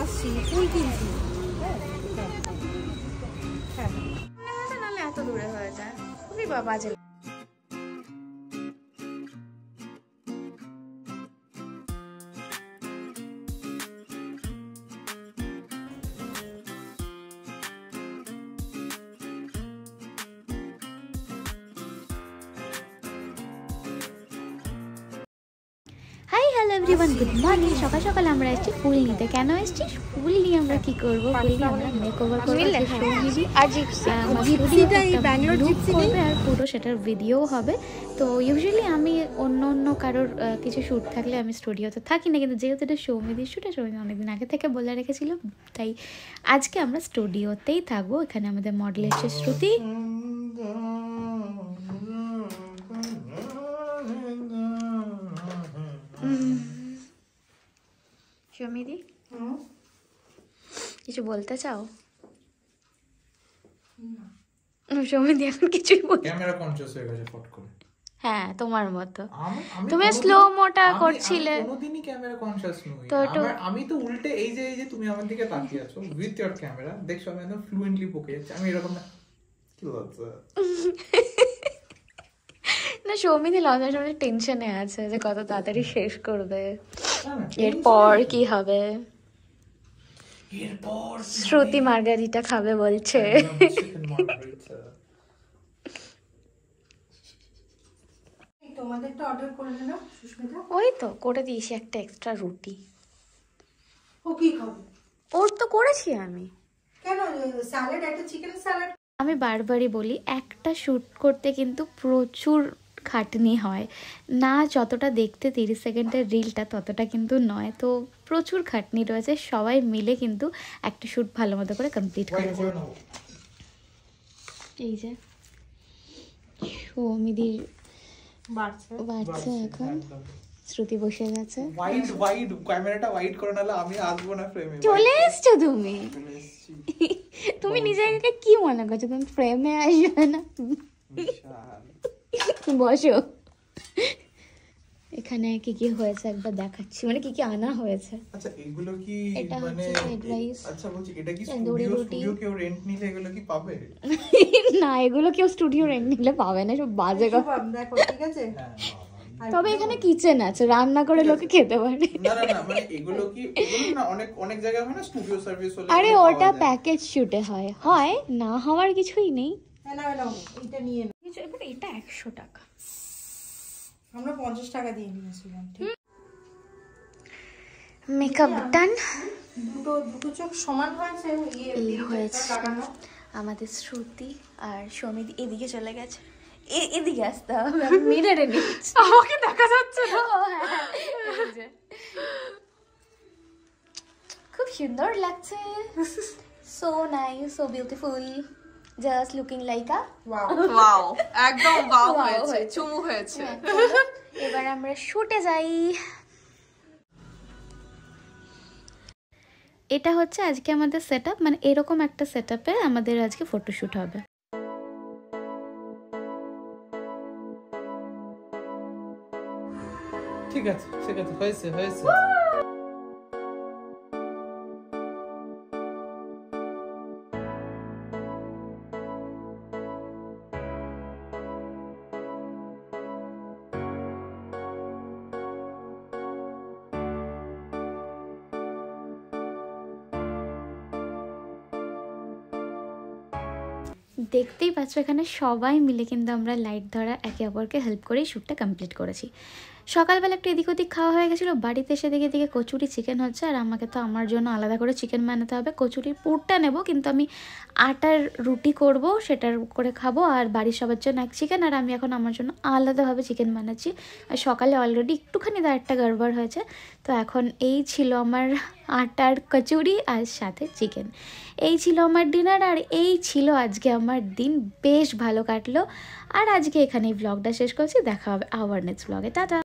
আসছি, ফুল কিনছি। নাহলে এত দূরে হয়ে যায়, খুবই বাজে। Hi hello everyone, good morning. সকাল সকাল আমরা এসেছি ফুল নিতে। কেন এসেছি? ফুল নিয়ে আমরা কি করবো? ফুল নিয়ে আমরা মেকওভার করবো, আর পুরো সেটার ভিডিও হবে। তো ইউজুয়ালি আমি অন্য কারোর কিছু শ্যুট থাকলে আমি স্টুডিওতে থাকি না, কিন্তু যেহেতু এটা সৌমিদির শ্যুট, সৌমি অনেকদিন আগে থেকে বলে রেখেছিল, তাই আজকে আমরা স্টুডিওতেই থাকবো। এখানে আমাদের মডেল এসেছে শ্রুতি। সৌমিদি, কিছু বলতে চাও? সৌমিদি এখন কিছুই বলতে, ক্যামেরা কনসিয়াস হয়ে গেছে ফট করে। হ্যাঁ তোমার মতো। তুমি স্লো মোটা করছিলে। কোনোদিনই ক্যামেরা কনসিয়াস নই। তো আমি তো উল্টে এই যে তুমি আমার দিকে তাকিয়ে আছো উইথ ইওর ক্যামেরা, দেখছো আমি একদম ফ্লুয়েন্টলি বকে যাচ্ছি। আমি এরকম না, কি লজ্জা। না, সৌমিদি লজ্জার সময় টেনশনে আছে যে কত তাড়াতাড়ি শেষ করবে, এরপর কি হবে। এরপর শ্রুতি মার্গারিটা খাবে বলছে। তোমাদেরটা অর্ডার করে দিলাম সুস্মিতা। ওই তো করে দিয়েছি একটা এক্সট্রা রুটি। ও কি খাবে? ওর তো করেছি আমি। কেন? স্যালাড, একটা চিকেন স্যালাড। আমি বারবারই বলি, একটা শ্যুট করতে কিন্তু প্রচুর খাটনি হয় না, যতটা দেখতে 30 সেকেন্ডের রিলটা ততটা কিন্তু নয়। তো প্রচুর খাটনি রয়েছে, সবাই মিলে কিন্তু একটা শ্যুট ভালো মতো করে কমপ্লিট করা যায়। এই যে সৌমিদির বাড়ছে এখন, শ্রুতি বসে গেছে। ওয়াইড ক্যামেরাটা ওয়াইড করে নালে আমি আসবো না ফ্রেমে। চলে এসছো তুমি। তুমি নিজেকে কি মনে করছো তুমি ফ্রেমে আসবে না? বসো। এখানে কি কি হয়েছে একবার দেখাচ্ছি, মানে কি কি আনা হয়েছে। আচ্ছা এগুলো কি এটা মানে হচ্ছে ফ্রাইড রাইস। আচ্ছা বলছি, এটা কি তন্দুরি রুটি। স্টুডিও কেউ রেন্ট নিলে এগুলো কি পাবে? না, এগুলো কেউ স্টুডিও রেন্ট নিলে পাবে না, সব বাজে কথা। দেখো ঠিক আছে। তবে এখানে কিচেন আছে, রান্না করে লোকে খেতে পারে। না মানে এগুলো কি, এগুলো না অনেক জায়গায় হয় না স্টুডিও সার্ভিস হলে। আরে ওটা প্যাকেজ শুটে হয় না, হওয়ার কিছুই নেই। না এটা নিয়ে নাও। এটা 100 টাকা, আমরা 50 টাকা দিয়ে নিয়েছিলাম। Makeup done. দুটো চোখ সমান হয়েছে। এই হয়েছে আমাদের শ্রুতি আর সৌমিদি। এদিকে চলে গেছে, এদিকে আসতে হবে, আমি মিররে নিচ্ছি, আমাকে দেখা যাচ্ছে না। খুব সুন্দর লাগছে, so nice, so beautiful, just looking like a wow. একদম ওয়াও হয়েছে, চুমু হয়েছে। এবার আমরা শুটে যাই। এটা হচ্ছে আজকে আমাদের সেটআপ, মানে এরকম একটা সেটআপে আমাদের আজকে ফটোশুট হবে। ঠিক আছে হয়েছে। দেখতেই পাচ্ছ এখানে সবাই মিলে কিন্তু আমরা লাইট ধরা একে অপরকে হেল্প করেই শ্যুটটা কমপ্লিট করেছি। সকালবেলা একটু এদিক ওদিক খাওয়া হয়ে গেছিলো, বাড়িতে এসে দিকে কচুরি চিকেন হচ্ছে, আর আমাকে তো আমার জন্য আলাদা করে চিকেন বানাতে হবে। কচুরির পুরটা নেব, কিন্তু আমি আটার রুটি করব, সেটার করে খাবো, আর বাড়ির সবার জন্য এক চিকেন, আর আমি এখন আমার জন্য আলাদাভাবে চিকেন বানাচ্ছি। আর সকালে অলরেডি একটুখানি দাঁড়টা গড়বড় হয়েছে, তো এখন এই ছিল আমার আটার কচুরি আর সাথে চিকেন। এই ছিল আমার ডিনার, আর এই ছিল আজকে আমার দিন, বেশ ভালো কাটলো। আর আজকে এখানেই ব্লগটা শেষ করছি, দেখা হবে আবার নেক্সট ব্লগে, টাটা।